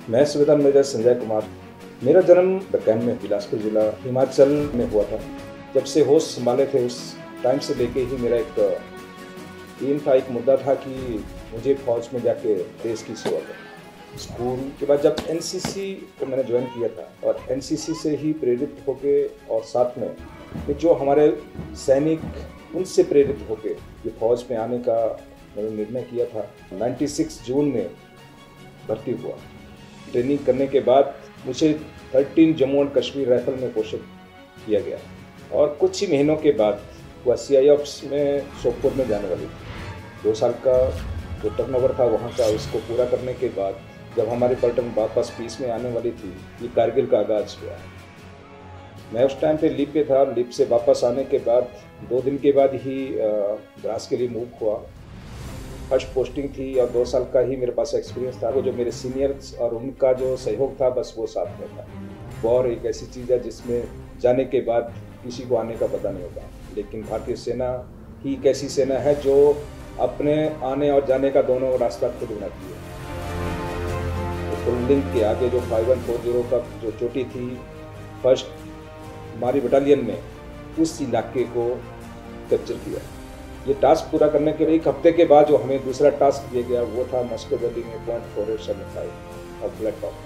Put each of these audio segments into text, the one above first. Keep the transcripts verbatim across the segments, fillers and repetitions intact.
मैं सुबेदार मेजर संजय कुमार। मेरा जन्म डक्कैन में बिलासपुर जिला हिमाचल में हुआ था। जब से होश संभाले थे उस टाइम से लेके ही मेरा एक एम था, एक मुद्दा था कि मुझे फौज में जाके देश की सेवा करनी। स्कूल के बाद जब एन सी सी को मैंने ज्वाइन किया था और एन सी सी से ही प्रेरित होके और साथ में जो हमारे सैनिक उनसे प्रेरित होके ये फौज में आने का मैंने निर्णय किया था। छियानवे जून में भर्ती हुआ। ट्रेनिंग करने के बाद मुझे तेरह जम्मू एंड कश्मीर राइफल में पोस्टेड किया गया और कुछ ही महीनों के बाद वह सी आई ऑप्स में सोपोर में जाने वाली थी। दो साल का जो टर्नओवर था वहाँ का, उसको पूरा करने के बाद जब हमारी पलटन वापस पीस में आने वाली थी, ये कारगिल का आगाज़ हुआ। मैं उस टाइम पे लीव पे था। लीव से वापस आने के बाद दो दिन के बाद ही द्रास के लिए मूव हुआ। फर्स्ट पोस्टिंग थी और दो साल का ही मेरे पास एक्सपीरियंस था। वो जो मेरे सीनियर्स और उनका जो सहयोग था, बस वो साथ में था। वॉर एक ऐसी चीज़ है जिसमें जाने के बाद किसी को आने का पता नहीं होता, लेकिन भारतीय सेना ही एक ऐसी सेना है जो अपने आने और जाने का दोनों रास्ता खुद बनाती है। बिल्डिंग के आगे जो फाइव वन फोर जीरो का जो चोटी थी, फर्स्ट हमारी बटालियन में उस इलाके को कैप्चर किया। ये टास्क पूरा करने के लिए एक हफ्ते के बाद जो हमें दूसरा टास्क दिया गया वो था मॉस्को वैली में point four eight seven five और फ्लैट टॉप।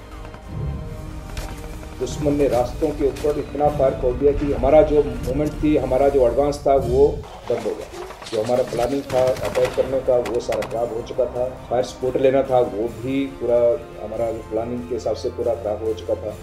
दुश्मन ने रास्तों के ऊपर इतना फायर खोल दिया कि हमारा जो मूवमेंट थी, हमारा जो एडवांस था वो बंद हो गया। जो हमारा प्लानिंग था अटैक करने का वो सारा खराब हो चुका था। फायर सपोर्ट लेना था वो भी पूरा हमारा प्लानिंग के हिसाब से पूरा खराब हो चुका था।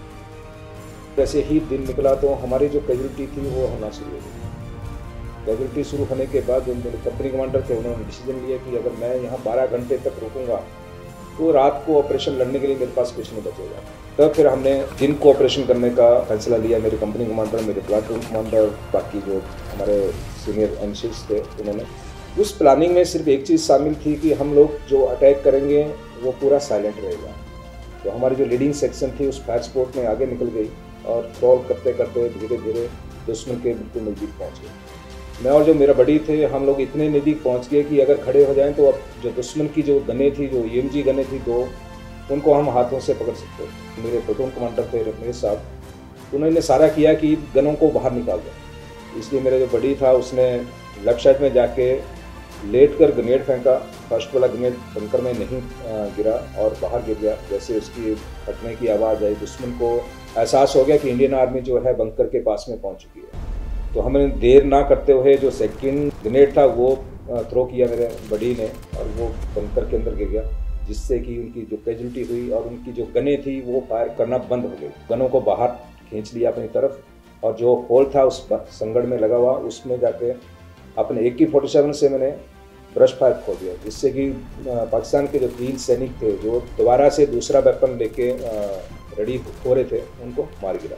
जैसे ही दिन निकला तो हमारी जो कैजुअल्टी थी वो होना शुरू हो गई। कैजुअल्टी शुरू होने के बाद जो मेरे कंपनी कमांडर थे उन्होंने डिसीजन लिया कि अगर मैं यहाँ बारह घंटे तक रुकूंगा तो रात को ऑपरेशन लड़ने के लिए मेरे पास कुछ नहीं बचेगा। तब फिर हमने दिन को ऑपरेशन करने का फैसला लिया। मेरे कंपनी कमांडर, मेरे प्लाटून कमांडर, बाकी जो हमारे सीनियर एनसीस थे, उन्होंने उस प्लानिंग में सिर्फ एक चीज़ शामिल थी कि हम लोग जो अटैक करेंगे वो पूरा साइलेंट रहेगा। तो हमारी जो लीडिंग सेक्शन थी उस फायर सपोर्ट में आगे निकल गई और क्रॉल करते करते धीरे धीरे दुश्मन के बिल्कुल नज़दीक पहुँच गए। मैं और जो मेरा बड़ी थे, हम लोग इतने नज़दीक पहुंच गए कि अगर खड़े हो जाएं तो अब जो दुश्मन की जो गनें थी, जो ई एम जी गनें थी दो, उनको हम हाथों से पकड़ सकते। मेरे प्लाटून कमांडर थे रमेश साहब, उन्होंने सारा किया कि गनों को बाहर निकाल दें। इसलिए मेरा जो बड़ी था उसने लेफ्ट साइड में जाके लेट कर ग्रेनेड फेंका। फर्स्ट वाला ग्रेनेड बंकर में नहीं गिरा और बाहर गिर गया। जैसे उसकी फटने की आवाज़ आई, दुश्मन को एहसास हो गया कि इंडियन आर्मी जो है बंकर के पास में पहुँच चुकी है। तो हमने देर ना करते हुए जो सेकंड ग्रेनेड था वो थ्रो किया मेरे बड़ी ने और वो बंकर के अंदर गिर गया, जिससे कि उनकी जो कैजुअल्टी हुई और उनकी जो गनें थी वो फायर करना बंद हो गई। गनों को बाहर खींच लिया अपनी तरफ और जो होल था उस संगड़ में लगा हुआ उसमें जाके अपने ए के फोर्टी सेवन से मैंने ब्रश फायर खोल दिया, जिससे कि पाकिस्तान के जो तीन सैनिक थे जो दोबारा से दूसरा वेपन लेके रेडी हो रहे थे, उनको मार गिरा।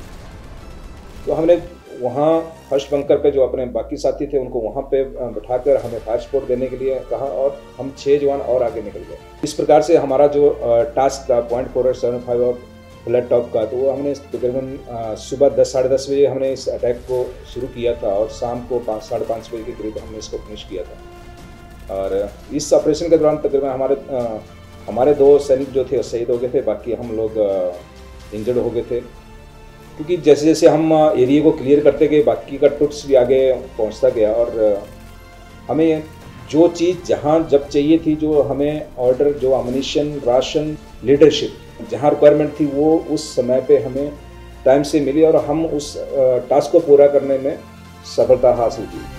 तो हमने वहाँ फर्स्ट बंकर पे जो अपने बाकी साथी थे उनको वहाँ पे बैठाकर हमें फायर सपोर्ट देने के लिए कहा और हम छः जवान और आगे निकल गए। इस प्रकार से हमारा जो टास्क था point four eight seven five और फ्लैट टॉप का, तो वो हमने तकरीबन सुबह दस साढ़े दस बजे हमने इस अटैक को शुरू किया था और शाम को पाँच साढ़े पाँच बजे के करीब हमने इसको फिनिश किया था। और इस ऑपरेशन के दौरान तकरीबन हमारे आ, हमारे दो सैनिक जो थे शहीद हो गए थे, बाकी हम लोग इंजर्ड हो गए थे। क्योंकि जैसे जैसे हम एरिया को क्लियर करते गए बाकी का ट्रुप्स भी आगे पहुंचता गया और हमें जो चीज़ जहां जब चाहिए थी, जो हमें ऑर्डर, जो अम्युनिशन, राशन, लीडरशिप जहां रिक्वायरमेंट थी वो उस समय पे हमें टाइम से मिली और हम उस टास्क को पूरा करने में सफलता हासिल की।